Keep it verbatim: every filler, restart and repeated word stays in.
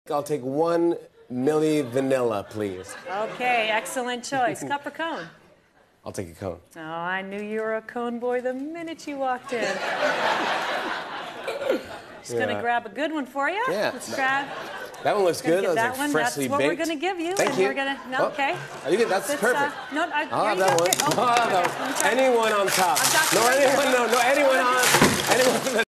I'll take one milli vanilla, please. Okay, excellent choice. Cup or cone? I'll take a cone. Oh, I knew you were a cone boy the minute you walked in. Just Yeah. gonna grab a good one for you. Yeah. Let's grab. That one looks good. That was that like one. freshly That's what baked. we're gonna give you. Thank and you. We're gonna. No, Oh, okay. Are you good? That's It's, perfect. Uh, no, I, I'll here have you that go. one. Here. Oh, I'll have okay. that Let me one. try. Anyone on top. I'm No, right anyone. here. No, no, anyone on. Anyone.